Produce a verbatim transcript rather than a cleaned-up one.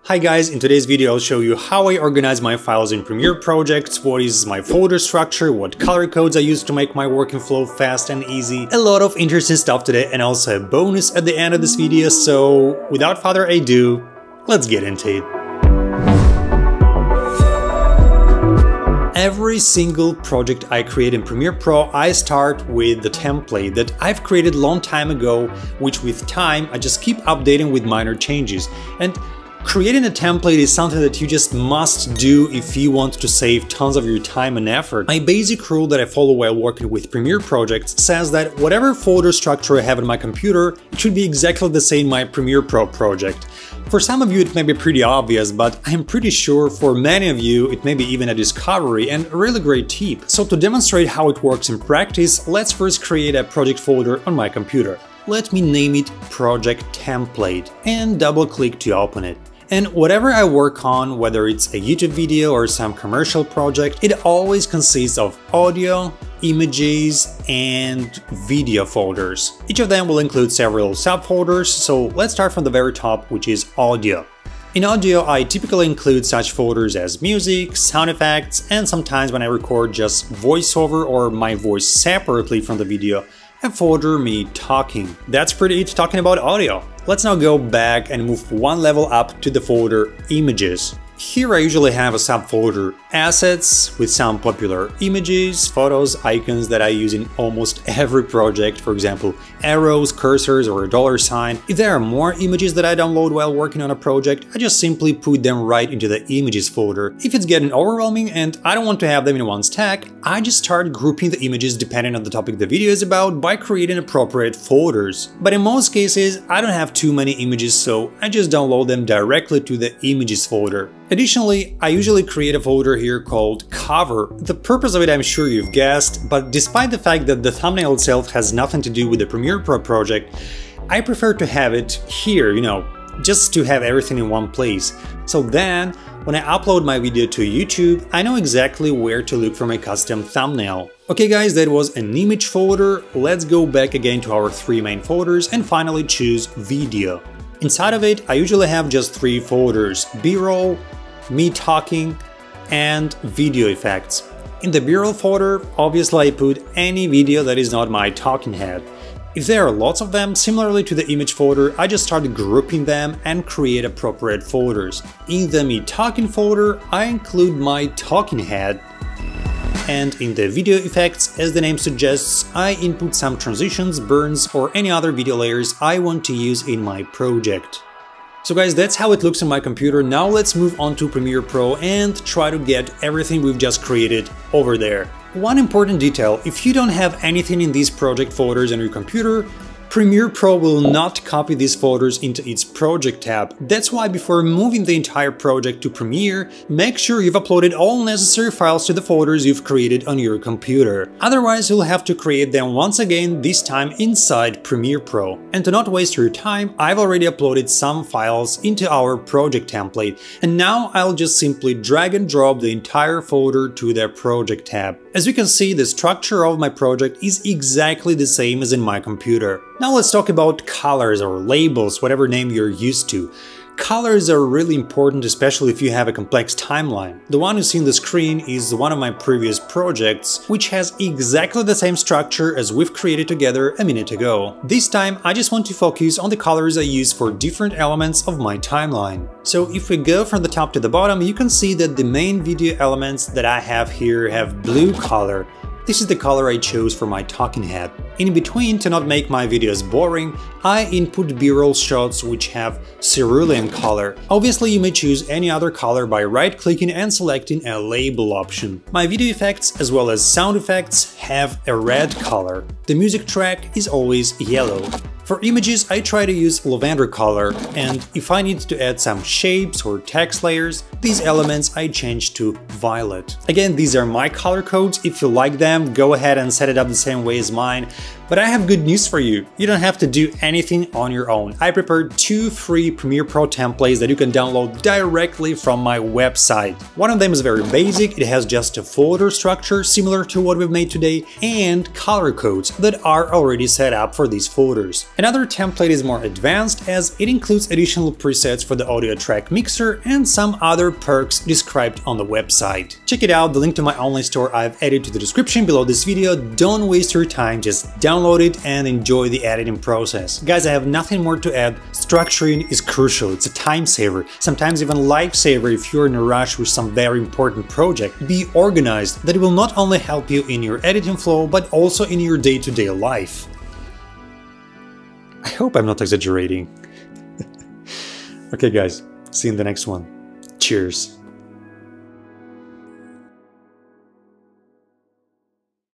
Hi guys, in today's video I'll show you how I organize my files in Premiere Projects, what is my folder structure, what color codes I use to make my working flow fast and easy. A lot of interesting stuff today and also a bonus at the end of this video, so without further ado, let's get into it. Every single project I create in Premiere Pro, I start with the template that I've created a long time ago, which with time I just keep updating with minor changes. And creating a template is something that you just must do if you want to save tons of your time and effort. My basic rule that I follow while working with Premiere projects says that whatever folder structure I have in my computer, it should be exactly the same in my Premiere Pro project. For some of you it may be pretty obvious, but I'm pretty sure for many of you it may be even a discovery and a really great tip. So to demonstrate how it works in practice, let's first create a project folder on my computer. Let me name it Project Template and double-click to open it. And whatever I work on, whether it's a YouTube video or some commercial project, it always consists of audio, images, and video folders. Each of them will include several subfolders, so let's start from the very top, which is audio. In audio, I typically include such folders as music, sound effects, and sometimes when I record just voiceover or my voice separately from the video, a folder me talking. That's pretty it talking about audio. Let's now go back and move one level up to the folder Images. Here I usually have a subfolder Assets with some popular images, photos, icons that I use in almost every project, for example arrows, cursors, or a dollar sign. If there are more images that I download while working on a project, I just simply put them right into the Images folder. If it's getting overwhelming and I don't want to have them in one stack, I just start grouping the images depending on the topic the video is about by creating appropriate folders. But in most cases, I don't have too many images, so I just download them directly to the Images folder. Additionally, I usually create a folder here called Cover. The purpose of it I'm sure you've guessed, but despite the fact that the thumbnail itself has nothing to do with the Premiere Pro project, I prefer to have it here, you know, just to have everything in one place. So then, when I upload my video to YouTube, I know exactly where to look for my custom thumbnail. Okay guys, that was an image folder. Let's go back again to our three main folders and finally choose Video. Inside of it, I usually have just three folders: B-roll, me talking, and video effects. In the B-roll folder, obviously I put any video that is not my talking head. If there are lots of them, similarly to the image folder, I just start grouping them and create appropriate folders. In the me talking folder, I include my talking head. And in the video effects, as the name suggests, I input some transitions, burns, or any other video layers I want to use in my project. So guys, that's how it looks on my computer. Now let's move on to Premiere Pro and try to get everything we've just created over there. One important detail: if you don't have anything in these project folders on your computer, Premiere Pro will not copy these folders into its project tab. That's why before moving the entire project to Premiere, make sure you've uploaded all necessary files to the folders you've created on your computer. Otherwise, you'll have to create them once again, this time inside Premiere Pro. And to not waste your time, I've already uploaded some files into our project template, and now I'll just simply drag and drop the entire folder to the project tab. As you can see, the structure of my project is exactly the same as in my computer. Now let's talk about colors or labels, whatever name you're used to. Colors are really important, especially if you have a complex timeline. The one you see on the screen is one of my previous projects, which has exactly the same structure as we've created together a minute ago. This time I just want to focus on the colors I use for different elements of my timeline. So if we go from the top to the bottom, you can see that the main video elements that I have here have blue color. This is the color I chose for my talking head. In between, to not make my videos boring, I input B-roll shots which have cerulean color. Obviously, you may choose any other color by right-clicking and selecting a label option. My video effects, as well as sound effects, have a red color. The music track is always yellow. For images, I try to use lavender color, and if I need to add some shapes or text layers, these elements I change to violet. Again, these are my color codes. If you like them, go ahead and set it up the same way as mine. But I have good news for you. You don't have to do anything on your own. I prepared two free Premiere Pro templates that you can download directly from my website. One of them is very basic, it has just a folder structure similar to what we've made today and color codes that are already set up for these folders. Another template is more advanced as it includes additional presets for the audio track mixer and some other perks described on the website. Check it out, the link to my online store I've added to the description below this video. Don't waste your time, just download Download it and enjoy the editing process. Guys, I have nothing more to add. Structuring is crucial, it's a time saver, sometimes even lifesaver if you're in a rush with some very important project. Be organized, that will not only help you in your editing flow, but also in your day-to-day life. I hope I'm not exaggerating. Okay guys, see you in the next one. Cheers.